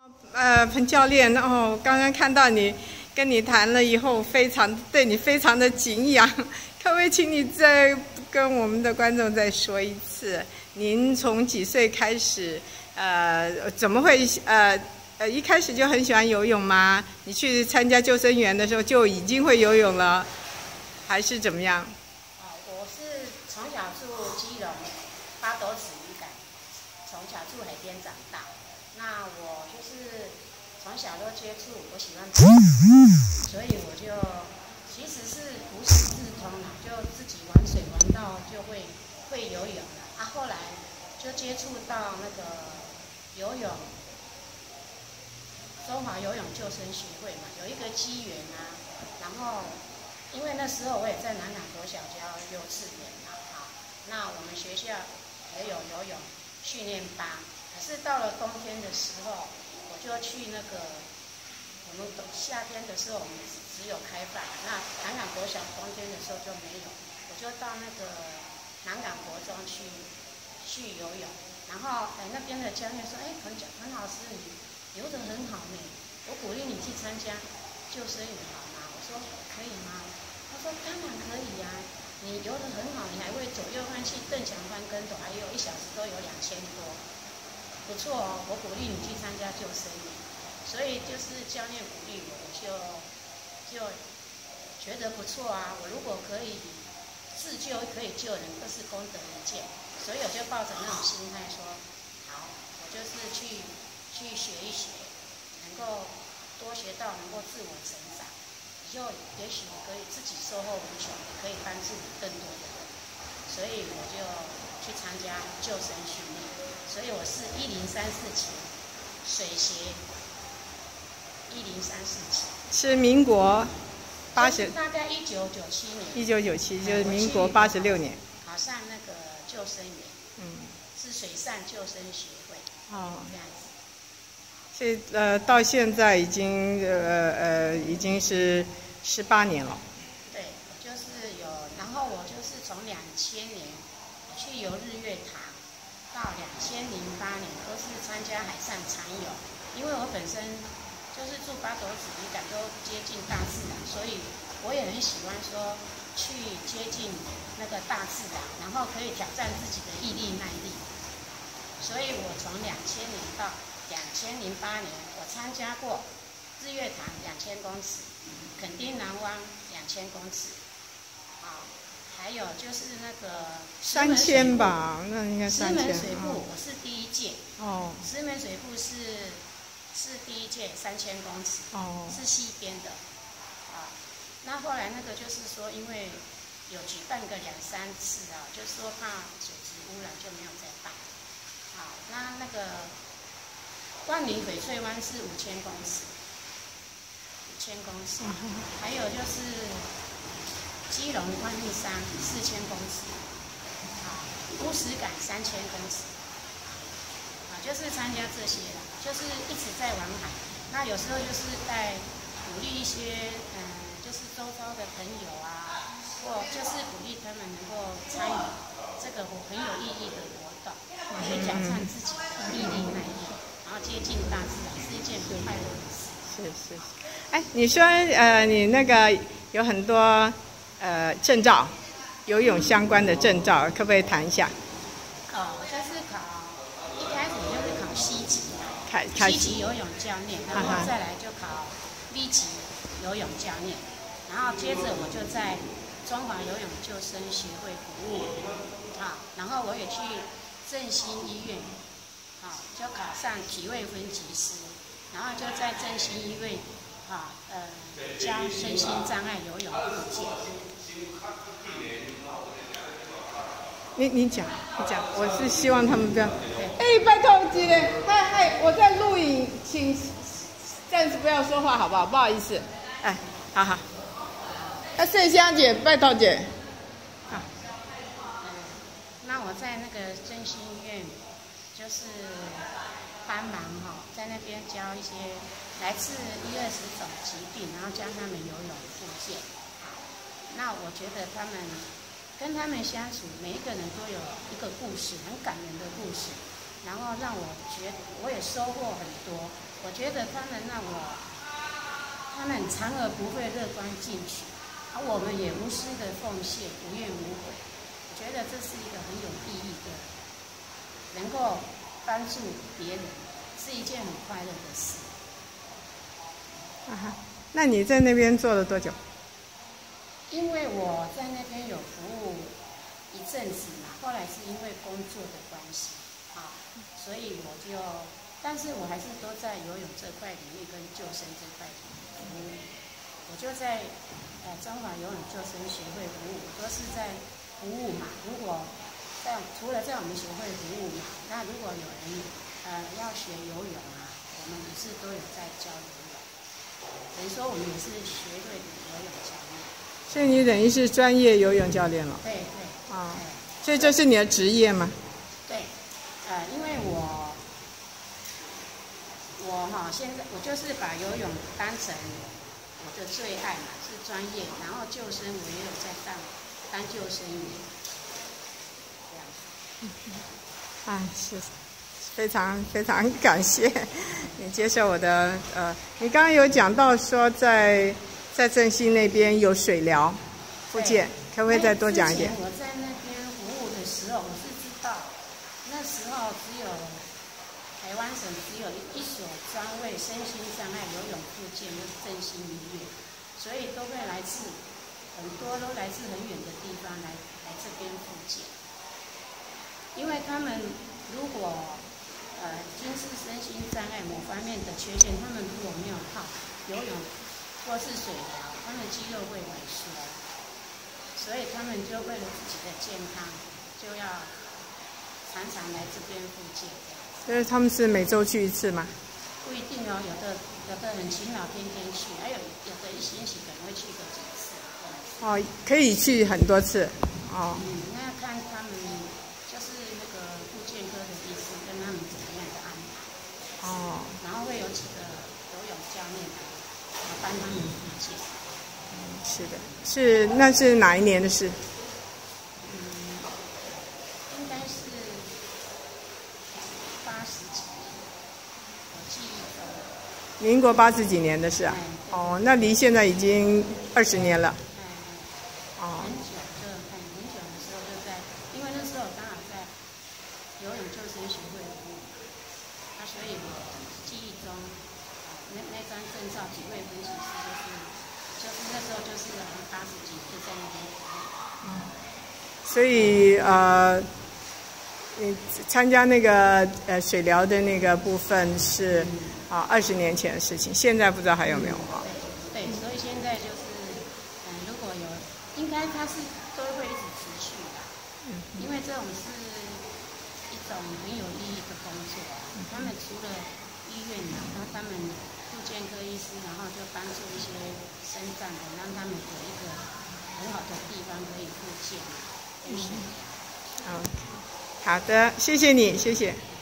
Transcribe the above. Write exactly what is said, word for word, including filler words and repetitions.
呃，彭教练哦，刚刚看到你跟你谈了以后，非常对你非常的敬仰，可不可以请你再跟我们的观众再说一次？您从几岁开始？呃，怎么会呃呃一开始就很喜欢游泳吗？你去参加救生员的时候就已经会游泳了，还是怎么样？ 哦，我是从小住基隆八斗子渔港，从小住海边长大。那我就是从小都接触，我喜欢跑，所以我就其实是不是自通啦，就自己玩水玩到就会会游泳了啊。后来就接触到那个游泳，中华游泳救生学会嘛，有一个机缘啊。然后因为那时候我也在南港国小教幼稚园嘛，啊，那我们学校也有游泳训练班。可是到了冬天的时候，我就去那个，我们夏天的时候我们只有开放，那南港国小冬天的时候就没有，我就到那个南港国中去去游泳，然后哎那边的教练说，哎彭彭老师你游得很好呢，我鼓励你去参加救生员好吗？我说可以吗？他说当然可以呀、啊，你游得很好，你还会左右换气、蹬墙翻跟斗，还有一小时都有两千多。不错哦，我鼓励你去参加救生员，所以就是教练鼓励我，我就就觉得不错啊。我如果可以自救，可以救人，都是功德一件，所以我就抱着那种心态说，好，我就是去去学一学，能够多学到，能够自我成长，以后也许可以自己收获无穷，可以帮助更多的人，所以我就去参加救生训练。所以我是一零三四期水协，一零三四期是民国八十， 大概一九九七年。 一九九七就是民国八十六年。 考上那个救生员，嗯，是水上救生学会。哦，这样子。 所以呃，到现在已经呃呃已经是十八年了。 对，我就是有，然后我就是从两千年去游日月潭。到两千零八年都是参加海上长游，因为我本身就是住八斗子渔港，都接近大自然，所以我也很喜欢说去接近那个大自然，然后可以挑战自己的毅力耐力。所以我从两千年到两千零八年，我参加过日月潭两千公尺，垦丁南湾两千公尺，啊。还有就是那个三千吧，那应该三千。 石门水库我是第一届哦，石门水库是是第一届三千公尺哦，是西边的啊。那后来那个就是说，因为有举办个两三次啊，就是说怕水质污染就没有再办。好，那那个万里翡翠湾是五千公尺，五千公尺，还有就是。基隆万利山四千公尺，啊，乌石港三千公尺，啊，就是参加这些啦，就是一直在玩海。那有时候就是在鼓励一些，嗯，就是周遭的朋友啊，或就是鼓励他们能够参与这个很有意义的活动，去挑战自己的毅力耐力，然后接近大自然，是一件很快乐的事。 是是是。哎，你说呃，你那个有很多。呃，证照，游泳相关的证照，可不可以谈一下？ 哦，就是考，一开始就是考 C 级， 开 C 级游泳教练，然后再来就考 B 级游泳教练，然后接着我就在中华游泳救生学会服务，啊，然后我也去振兴医院，啊，就考上体位分级师，然后就在振兴医院。啊，呃，教身心障碍游泳复健。 你你讲，你讲，我是希望他们不要。哎，拜托姐，嗨嗨，我在录影，请暂时不要说话，好不好？不好意思。哎，好好。那盛香姐，拜托姐。 好。嗯，那我在那个振兴医院，就是帮忙哈、哦，在那边教一些。来自一二十种疾病，然后教他们游泳复健。好，那我觉得他们跟他们相处，每一个人都有一个故事，很感人的故事。 然后让我觉得我也收获很多。我觉得他们让我，他们常而不会，乐观进取，而我们也无私的奉献，无怨无悔。我觉得这是一个很有意义的，能够帮助别人，是一件很快乐的事。 啊，那你在那边做了多久？ 因为我在那边有服务一阵子嘛，后来是因为工作的关系啊，所以我就，但是我还是都在游泳这块领域跟救生这块服务。我就在呃中华游泳救生协会服务，我都是在服务嘛。如果在除了在我们协会服务嘛，那如果有人呃要学游泳啊，我们也是都有在教游泳。等于说我们也是协会的游泳教练。 所以你等于是专业游泳教练了。 对对。 啊、哦， 对， 所以这是你的职业吗？ 对，呃，因为我我哈现在我就是把游泳当成我的最爱嘛，是专业，然后救生我也有在当当救生员，这样子。 嗯啊，是。非常非常感谢你接受我的呃，你刚刚有讲到说在在正兴那边有水疗复健，可不可以再多讲一点？ 我在那边服务的时候，我是知道那时候只有台湾省只有一所专为身心障碍游泳复健的正兴医院，所以都会来自很多都来自很远的地方来来这边复健，因为他们如果呃，均是身心障碍某方面的缺陷，他们如果没有靠游泳或是水疗，他们肌肉会萎缩，所以他们就为了自己的健康，就要常常来这边复健。 所以他们是每周去一次吗？ 不一定哦，有的有的很勤劳，天天去，还有有的一星期可能会去个几次。 哦，可以去很多次。哦。 嗯，那要看他们，就是那个复健科的医师跟他们怎么样的安排。 哦。 然后会有几个游泳教练来帮他们复健。 嗯，是的，是那是哪一年的事？ 嗯，应该是八十几年，我记忆中。 民国八十几年的事啊？哦，那离现在已经二十年了。 哦。很久就很很久的时候就在，因为那时候刚好在游泳救生协会服务，那所以我记忆中，那那张证照几位分析师就是就是那时候就是八十几岁在那边服务。 嗯。所以呃，你参加那个呃水疗的那个部分是啊二十年前的事情，现在不知道还有没有啊？ 对对，所以现在就是嗯，如果有，应该它是都会一直持续的，嗯，因为这种是一种很有意义的工作啊。他们除了医院然后他们复健科医师，然后就帮助一些身障的，让他们有一个很好的地方可以复健。嗯， 好，好的，谢谢你，谢谢。